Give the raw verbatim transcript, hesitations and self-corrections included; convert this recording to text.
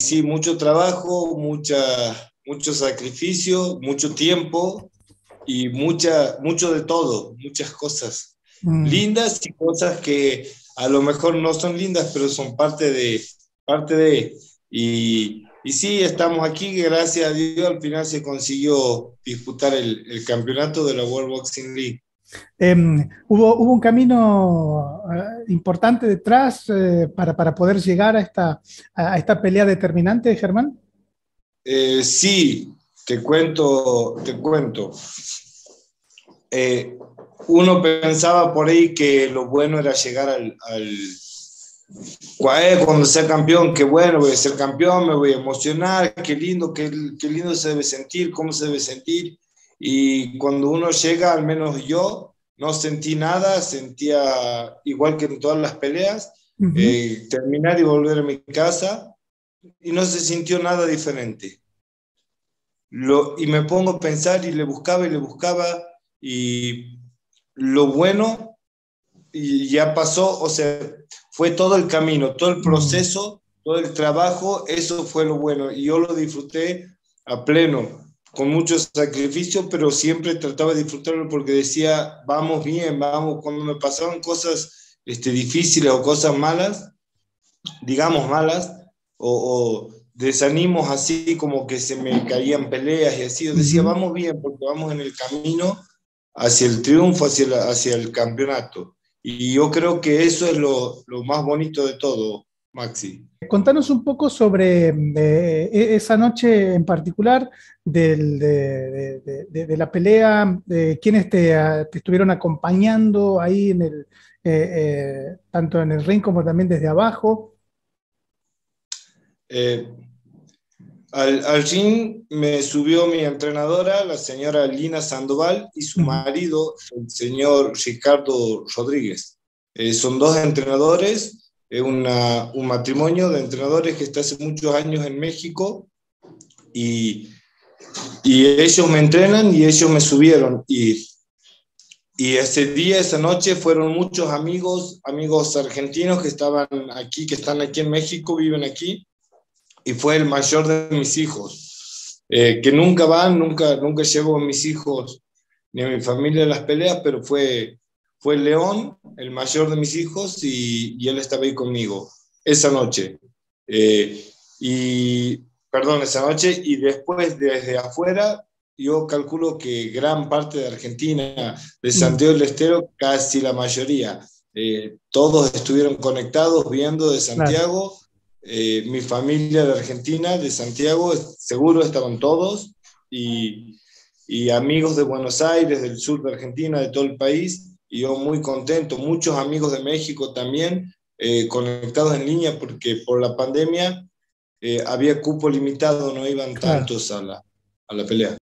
sí, mucho trabajo, mucha, mucho sacrificio, mucho tiempo y mucha, mucho de todo, muchas cosas Mm. lindas y cosas que a lo mejor no son lindas, pero son parte de, parte de, y, y sí, estamos aquí, gracias a Dios, al final se consiguió disputar el, el campeonato de la World Boxing League. Eh, hubo, hubo un camino eh, importante detrás eh, para, para poder llegar a esta, a esta pelea determinante, Germán. Eh, sí, te cuento, te cuento. Eh, Uno pensaba por ahí que lo bueno era llegar al, al cuando sea campeón, qué bueno, voy a ser campeón, me voy a emocionar, qué lindo, qué, qué lindo se debe sentir, cómo se debe sentir. Y cuando uno llega, al menos yo, no sentí nada, sentía igual que en todas las peleas, Ujú. eh, terminar y volver a mi casa y no se sintió nada diferente. Lo, y me pongo a pensar y le buscaba y le buscaba y lo bueno y ya pasó, o sea, fue todo el camino, todo el Mm. proceso, todo el trabajo, eso fue lo bueno y yo lo disfruté a pleno, con mucho sacrificio, pero siempre trataba de disfrutarlo porque decía, vamos bien, vamos, cuando me pasaban cosas este, difíciles o cosas malas, digamos malas, o, o desanimos así como que se me caían peleas y así, yo decía, Ujú. vamos bien, porque vamos en el camino hacia el triunfo, hacia, la, hacia el campeonato. Y yo creo que eso es lo, lo más bonito de todo, Maxi. Contanos un poco sobre eh, e- esa noche en particular del- de, de- de- de- de la pelea, de quiénes te, ah, te estuvieron acompañando ahí en el, eh, eh, tanto en el ring como también desde abajo. Eh, al, al ring me subió mi entrenadora, la señora Lina Sandoval, y su Ujú. marido, el señor Ricardo Rodríguez. Eh, son dos entrenadores, es una, un matrimonio de entrenadores que está hace muchos años en México y, y ellos me entrenan y ellos me subieron. Y, y ese día, esa noche, fueron muchos amigos, amigos argentinos que estaban aquí, que están aquí en México, viven aquí, y fue el mayor de mis hijos, eh, que nunca van, nunca, nunca llevo a mis hijos ni a mi familia a las peleas, pero fue, fue León, el mayor de mis hijos, y, y él estaba ahí conmigo esa noche. Eh, y, perdón, esa noche, y después desde afuera, yo calculo que gran parte de Argentina, de Mm. Santiago del Estero, casi la mayoría, eh, todos estuvieron conectados viendo de Claro. Santiago. Eh, mi familia de Argentina, de Santiago, seguro estaban todos, y, y amigos de Buenos Aires, del sur de Argentina, de todo el país, y yo muy contento, muchos amigos de México también, eh, conectados en línea, porque por la pandemia eh, había cupo limitado, no iban Claro. tantos a la, a la pelea.